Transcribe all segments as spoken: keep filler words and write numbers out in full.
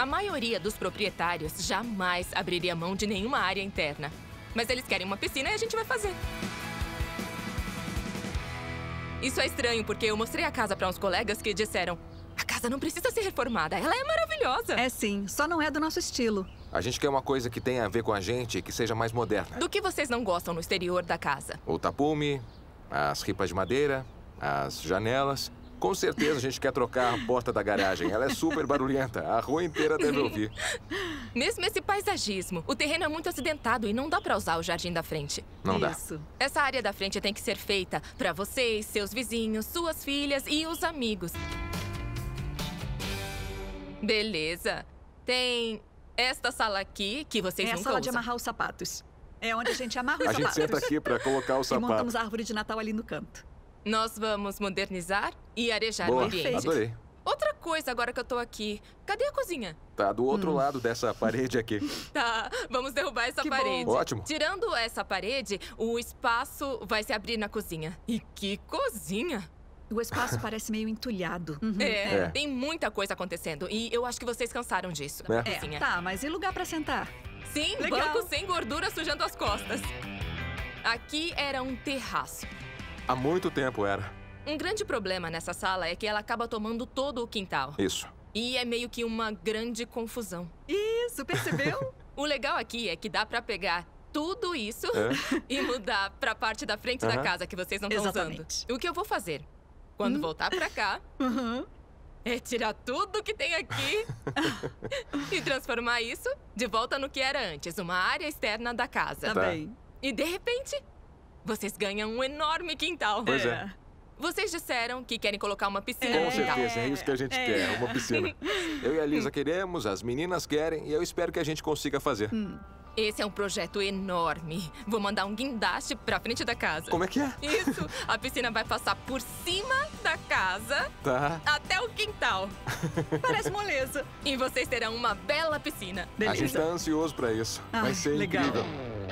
A maioria dos proprietários jamais abriria mão de nenhuma área interna. Mas eles querem uma piscina e a gente vai fazer. Isso é estranho, porque eu mostrei a casa para uns colegas que disseram: a casa não precisa ser reformada, ela é maravilhosa. É sim, só não é do nosso estilo. A gente quer uma coisa que tenha a ver com a gente e que seja mais moderna. Do que vocês não gostam no exterior da casa? O tapume, as ripas de madeira, as janelas. Com certeza a gente quer trocar a porta da garagem. Ela é super barulhenta. A rua inteira deve ouvir. Mesmo esse paisagismo, o terreno é muito acidentado e não dá pra usar o jardim da frente. Não dá. Isso. Essa área da frente tem que ser feita pra vocês, seus vizinhos, suas filhas e os amigos. Beleza. Tem esta sala aqui, que vocês É a nunca sala de usam. amarrar os sapatos. É onde a gente amarra os A sapatos. gente senta aqui pra colocar o E sapato. montamos a árvore de Natal ali no canto. Nós vamos modernizar e arejar Boa, o ambiente. adorei. Outra coisa agora que eu tô aqui. Cadê a cozinha? Tá do outro Hum. lado dessa parede aqui. Tá, vamos derrubar essa Que bom. parede. Ótimo. Tirando essa parede, o espaço vai se abrir na cozinha. E que cozinha! O espaço parece meio entulhado. Uhum. É, É. tem muita coisa acontecendo. E eu acho que vocês cansaram disso. É. na É, cozinha. tá, mas e lugar pra sentar? Sim, Legal. banco sem gordura sujando as costas. Aqui era um terraço. Há muito tempo era. Um grande problema nessa sala é que ela acaba tomando todo o quintal. Isso. E é meio que uma grande confusão. Isso, percebeu? O legal aqui é que dá pra pegar tudo isso É. e mudar pra parte da frente da Aham. casa que vocês não estão usando. Exatamente. O que eu vou fazer, quando Hum. voltar pra cá, Uhum. é tirar tudo que tem aqui e transformar isso de volta no que era antes, uma área externa da casa. Tá, Tá. bem. E de repente, vocês ganham um enorme quintal. Pois é. Vocês disseram que querem colocar uma piscina Com no quintal. certeza, é isso que a gente É. quer, uma piscina. Eu e a Lisa queremos, as meninas querem, e eu espero que a gente consiga fazer. Esse é um projeto enorme. Vou mandar um guindaste pra frente da casa. Como é que é? Isso! A piscina vai passar por cima da casa Tá. até o quintal. Parece moleza. E vocês terão uma bela piscina. A Beleza. gente tá ansioso pra isso. Vai Ai, ser legal. incrível.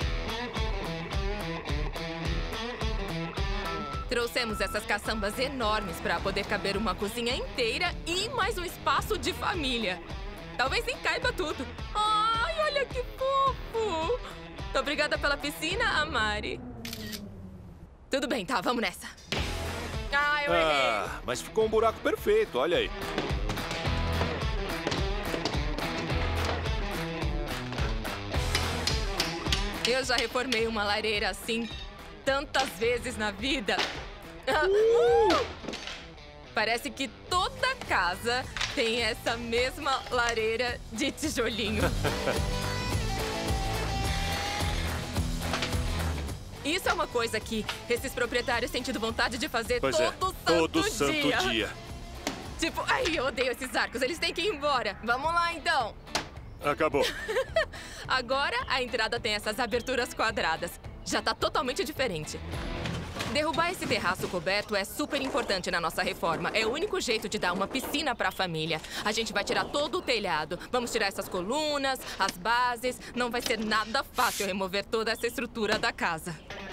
Trouxemos essas caçambas enormes pra poder caber uma cozinha inteira e mais um espaço de família. Talvez nem caiba tudo. Ai, olha que fofo! Muito obrigada pela piscina, Amari. Tudo bem, tá, vamos nessa. Ah, eu errei. Ah, mas ficou um buraco perfeito, olha aí. Eu já reformei uma lareira assim tantas vezes na vida. Ah, uh! Parece que toda casa tem essa mesma lareira de tijolinho. Isso é uma coisa que esses proprietários têm tido vontade de fazer Pois todo é, santo todo dia. santo dia. Tipo, ai, eu odeio esses arcos, eles têm que ir embora. Vamos lá, então. Acabou. Agora, a entrada tem essas aberturas quadradas. Já tá totalmente diferente. Derrubar esse terraço coberto é super importante na nossa reforma. É o único jeito de dar uma piscina pra família. A gente vai tirar todo o telhado. Vamos tirar essas colunas, as bases. Não vai ser nada fácil remover toda essa estrutura da casa.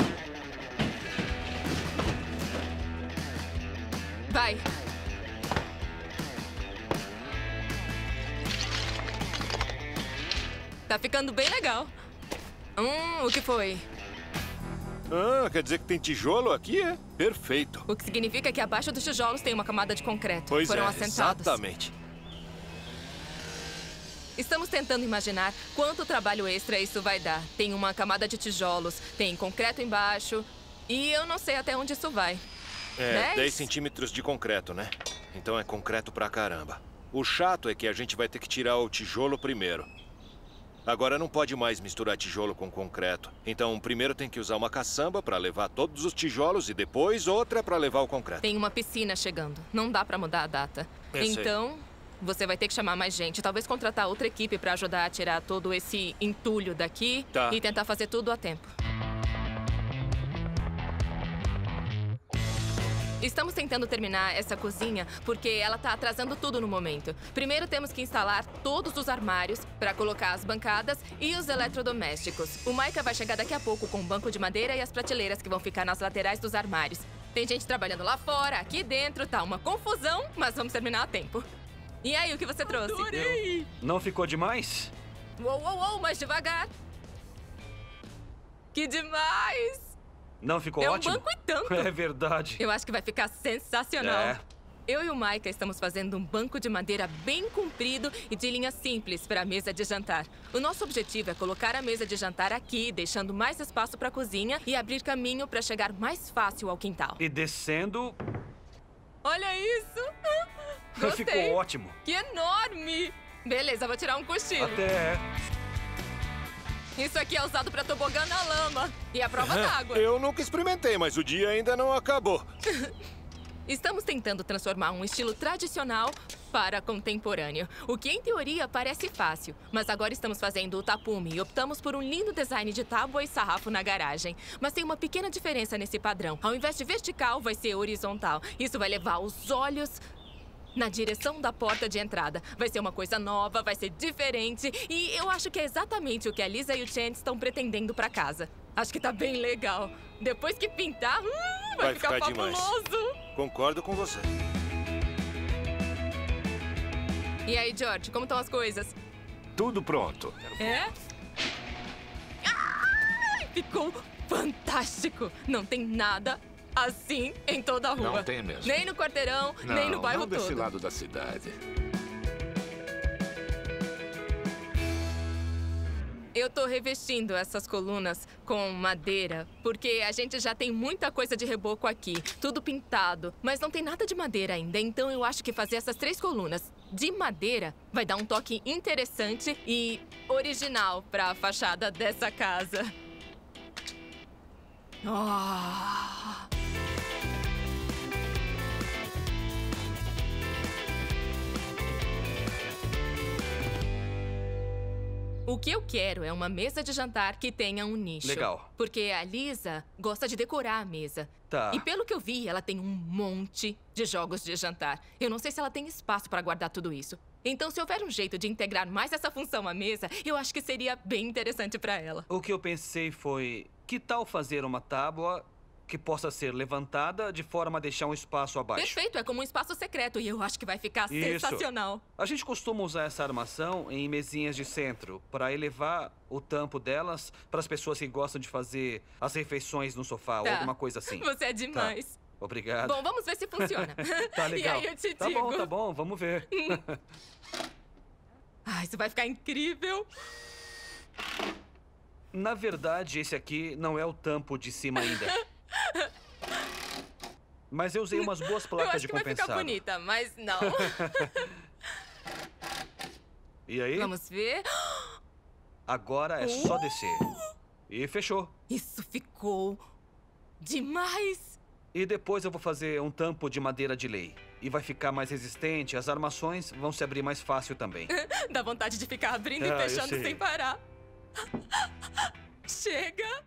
Vai. Tá ficando bem legal. Hum, o que foi? Ah, quer dizer que tem tijolo aqui, é? Perfeito. O que significa que abaixo dos tijolos tem uma camada de concreto. Pois Foram é, assentados. exatamente. Estamos tentando imaginar quanto trabalho extra isso vai dar. Tem uma camada de tijolos, tem concreto embaixo. E eu não sei até onde isso vai. É, Dez? dez centímetros de concreto, né? Então é concreto pra caramba. O chato é que a gente vai ter que tirar o tijolo primeiro. Agora não pode mais misturar tijolo com concreto. Então primeiro tem que usar uma caçamba pra levar todos os tijolos e depois outra pra levar o concreto. Tem uma piscina chegando. Não dá pra mudar a data. Eu sei. Então, você vai ter que chamar mais gente. Talvez contratar outra equipe pra ajudar a tirar todo esse entulho daqui Tá. e tentar fazer tudo a tempo. Estamos tentando terminar essa cozinha porque ela tá atrasando tudo no momento. Primeiro temos que instalar todos os armários para colocar as bancadas e os eletrodomésticos. O Micah vai chegar daqui a pouco com um banco de madeira e as prateleiras que vão ficar nas laterais dos armários. Tem gente trabalhando lá fora, aqui dentro, tá uma confusão, mas vamos terminar a tempo. E aí, o que você trouxe? Adorei! Não ficou demais? Uou, uou, uou, mais devagar. Que demais! Não ficou É um ótimo? banco e tanto. É verdade. Eu acho que vai ficar sensacional. É. Eu e o Micah estamos fazendo um banco de madeira bem comprido e de linha simples para a mesa de jantar. O nosso objetivo é colocar a mesa de jantar aqui, deixando mais espaço para a cozinha e abrir caminho para chegar mais fácil ao quintal. E descendo, Olha isso! Gostei. ficou ótimo. Que enorme! Beleza, vou tirar um cochilo. Até. Isso aqui é usado para tobogã na lama. E a prova d'água. Eu nunca experimentei, mas o dia ainda não acabou. Estamos tentando transformar um estilo tradicional para contemporâneo, o que em teoria parece fácil. Mas agora estamos fazendo o tapume e optamos por um lindo design de tábua e sarrafo na garagem. Mas tem uma pequena diferença nesse padrão. Ao invés de vertical, vai ser horizontal. Isso vai levar os olhos na direção da porta de entrada. Vai ser uma coisa nova, vai ser diferente. E eu acho que é exatamente o que a Lisa e o Chance estão pretendendo para casa. Acho que tá bem legal. Depois que pintar, hum, vai, Vai ficar, ficar demais. fabuloso. Concordo com você. E aí, George, como estão as coisas? Tudo pronto. É? Ai, ficou fantástico! Não tem nada assim em toda a rua. Não tem mesmo. Nem no quarteirão, nem no bairro não desse todo. lado da cidade. Eu tô revestindo essas colunas com madeira, porque a gente já tem muita coisa de reboco aqui, tudo pintado, mas não tem nada de madeira ainda, então eu acho que fazer essas três colunas de madeira vai dar um toque interessante e original pra fachada dessa casa. Oh. O que eu quero é uma mesa de jantar que tenha um nicho. Legal. Porque a Lisa gosta de decorar a mesa. Tá. E pelo que eu vi, ela tem um monte de jogos de jantar. Eu não sei se ela tem espaço para guardar tudo isso. Então, se houver um jeito de integrar mais essa função à mesa, eu acho que seria bem interessante para ela. O que eu pensei foi, que tal fazer uma tábua que possa ser levantada de forma a deixar um espaço abaixo? Perfeito, é como um espaço secreto e eu acho que vai ficar Isso. sensacional. A gente costuma usar essa armação em mesinhas de centro para elevar o tampo delas para as pessoas que gostam de fazer as refeições no sofá ou Tá. alguma coisa assim. Você é demais. Obrigado. Bom, vamos ver se funciona. Tá legal. E aí eu te tá digo. bom, tá bom, vamos ver. Ah, isso vai ficar incrível. Na verdade, esse aqui não é o tampo de cima ainda. Mas eu usei umas boas Eu placas acho de que vai compensado. ficar bonita, mas não. E aí? Vamos ver. Agora é só descer. E fechou. Isso ficou demais. E depois eu vou fazer um tampo de madeira de lei. E vai ficar mais resistente, as armações vão se abrir mais fácil também. Dá vontade de ficar abrindo Ah, e eu fechando sei. sem parar. Chega!